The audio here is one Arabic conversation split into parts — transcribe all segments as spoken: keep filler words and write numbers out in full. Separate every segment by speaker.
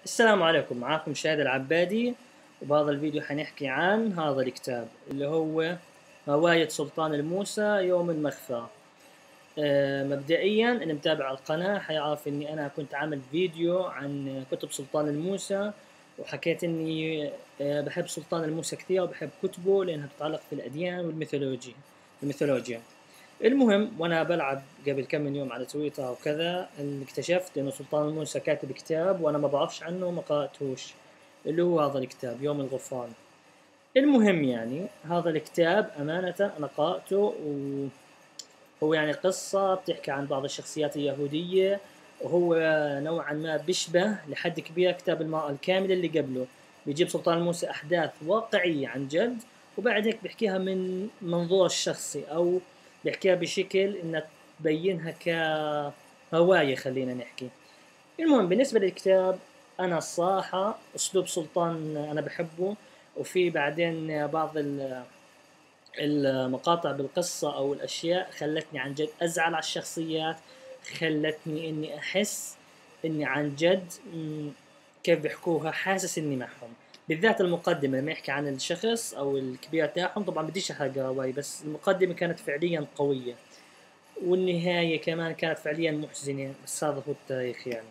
Speaker 1: السلام عليكم، معاكم شاهد العبادي. وبهذا الفيديو حنحكي عن هذا الكتاب اللي هو رواية سلطان الموسى يوم المخفى. أه مبدئيا اللي متابع القناة حيعرف اني انا كنت عامل فيديو عن كتب سلطان الموسى، وحكيت اني أه بحب سلطان الموسى كثير وبحب كتبه لانها تتعلق في الاديان والميثولوجيا الميثولوجيا المهم، وانا بلعب قبل كم من يوم على تويتر وكذا ان اكتشفت انه سلطان الموسى كاتب كتاب وانا ما بعرفش عنه وما قرأتهوش، اللي هو هذا الكتاب يوم الغفران. المهم يعني هذا الكتاب امانة انا قرأته، وهو يعني قصة بتحكي عن بعض الشخصيات اليهودية، وهو نوعا ما بيشبه لحد كبير كتاب المرأة الكاملة اللي قبله. بيجيب سلطان الموسى احداث واقعية عن جد، وبعد هيك بيحكيها من منظور الشخصي، او بيحكيها بشكل انها تبينها كهواية خلينا نحكي. المهم بالنسبة للكتاب، انا الصراحة اسلوب سلطان انا بحبه، وفي بعدين بعض المقاطع بالقصة او الاشياء خلتني عن جد ازعل على الشخصيات، خلتني اني احس اني عن جد كيف بيحكوها حاسس اني معهم، بالذات المقدمة لما يحكي عن الشخص او الكبير تاعهم. طبعا بديش احرق رواية، بس المقدمة كانت فعليا قوية، والنهاية كمان كانت فعليا محزنة، بس هذا هو التاريخ يعني.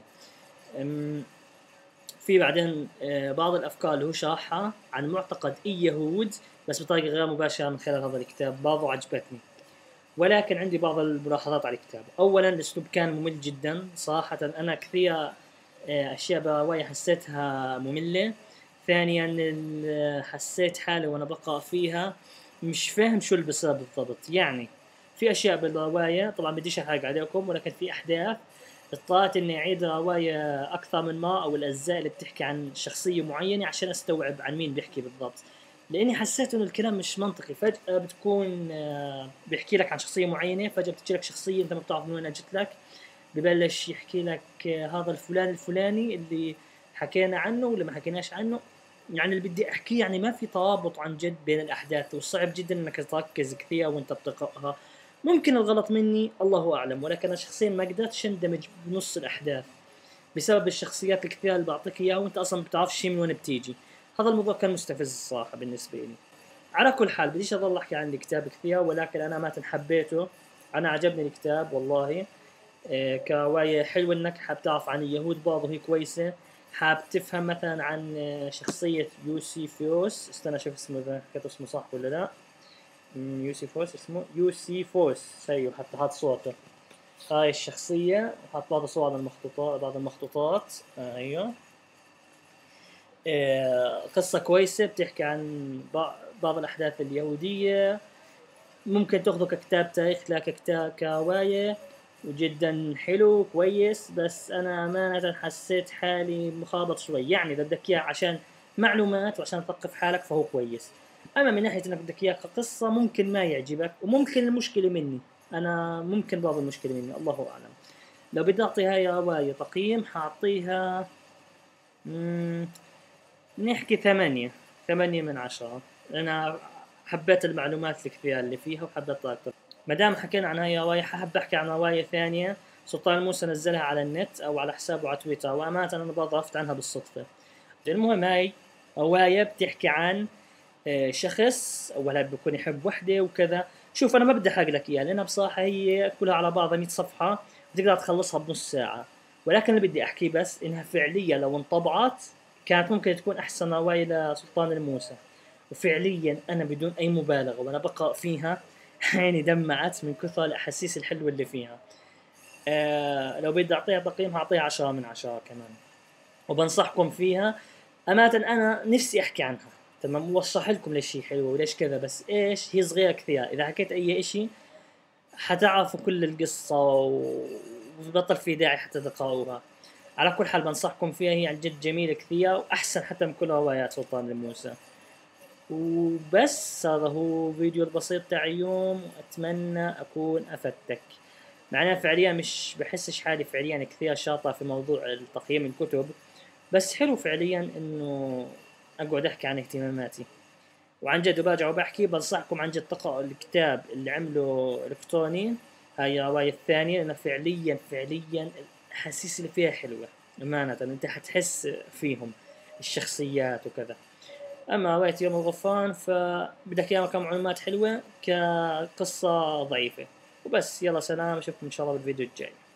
Speaker 1: في بعدين بعض الافكار اللي هو شرحها عن معتقد اليهود بس بطريقة غير مباشرة من خلال هذا الكتاب برضو عجبتني. ولكن عندي بعض الملاحظات على الكتاب. اولا الاسلوب كان ممل جدا صراحة، انا كثير اشياء برواية حسيتها مملة. ثانيا حسيت حالي وانا بقرأ فيها مش فاهم شو اللي بصير بالضبط. يعني في اشياء بالرواية طبعا بديش احرق عليكم، ولكن في احداث اضطريت اني اعيد الرواية اكثر من مرة، او الاجزاء اللي بتحكي عن شخصية معينة عشان استوعب عن مين بيحكي بالضبط، لاني حسيت انه الكلام مش منطقي. فجأة بتكون بيحكي لك عن شخصية معينة، فجأة بتجي لك شخصية انت ما بتعرف من وين اجت لك، ببلش يحكي لك هذا الفلان الفلاني اللي حكينا عنه ولا ما حكيناش عنه. يعني اللي بدي احكيه يعني ما في ترابط عن جد بين الاحداث، وصعب جدا انك تركز كثير وانت بتقراها. ممكن الغلط مني الله اعلم، ولكن انا شخصيا ما قدرتش اندمج بنص الاحداث بسبب الشخصيات الكثيره اللي بعطيك اياها وانت اصلا ما بتعرفش شيء من وين بتيجي. هذا الموضوع كان مستفز الصراحه بالنسبه لي. على كل حال بديش اضل احكي عن الكتاب كثير، ولكن انا ما حبيته. انا عجبني الكتاب والله. إيه كرواية حلوة انك حاب تعرف عن اليهود برضه، هي كويسة. حاب تفهم مثلا عن شخصية يوسيفوس، استنى اشوف اسمه اذا حكيت اسمه صح ولا لا. يوسيفوس اسمه يوسيفوس، سيو حتى حاط صورته. هاي الشخصية حاط بعض صور المخطوطات، بعض المخطوطات آه ايوه. إيه قصة كويسة بتحكي عن بعض الاحداث اليهودية. ممكن تاخذه ككتاب تاريخ لا ككتاب كرواية، وجدا حلو كويس. بس انا امانة حسيت حالي مخابط شوي. يعني اذا بدك اياه عشان معلومات وعشان تثقف حالك فهو كويس، اما من ناحية انك بدك اياه كقصة ممكن ما يعجبك، وممكن المشكلة مني انا، ممكن بعض المشكلة مني الله اعلم. لو بدي اعطي هاي رواية تقييم حاعطيها نحكي ثمانية ثمانية من عشرة. انا حبيت المعلومات الكثيرة اللي فيها وحبيت اكثر. ما دام حكينا عن هاي رواية حاب احكي عن رواية ثانية سلطان الموسى نزلها على النت او على حسابه على تويتر، وامانة انا برضه عرفت عنها بالصدفة. المهم هاي رواية بتحكي عن شخص اولا بيكون يحب وحدة وكذا. شوف انا ما بدي احرق لك اياها لانها بصراحة هي كلها على بعضها مية صفحة بتقدر تخلصها بنص ساعة، ولكن اللي بدي احكيه بس انها فعليا لو انطبعت كانت ممكن تكون احسن رواية لسلطان الموسى. وفعليا انا بدون اي مبالغة وانا بقرأ فيها عيني دمعت من كثر الاحاسيس الحلوة اللي فيها. آه لو بدي اعطيها تقييم هعطيها عشرة من عشرة كمان، وبنصحكم فيها. امانة انا نفسي احكي عنها تمام، ووضح لكم ليش هي حلوة وليش كذا، بس ايش هي صغيرة كثير. اذا حكيت اي اشي حتعرفوا كل القصة وبطل في داعي حتى تقرأوها. على كل حال بنصحكم فيها، هي عن جد جميلة كثير واحسن حتى من كل روايات سلطان الموسى. وبس هذا هو فيديو البسيط تاع اليوم، اتمنى اكون افدتك. معناه فعليا مش بحسش حالي فعليا كثير شاطر في موضوع تقييم الكتب، بس حلو فعليا انه اقعد احكي عن اهتماماتي. وعن جد براجع وبحكي بنصحكم عن جد تقرأوا الكتاب اللي عمله الكتروني، هاي الرواية الثانية، لأنه فعليا فعليا الأحاسيس اللي فيها حلوة أمانة أنت حتحس فيهم الشخصيات وكذا. أما رواية يوم الغفران فبدك إياها كم معلومات حلوة كقصة ضعيفة وبس. يلا سلام، أشوفكم إن شاء الله بالفيديو الجاي.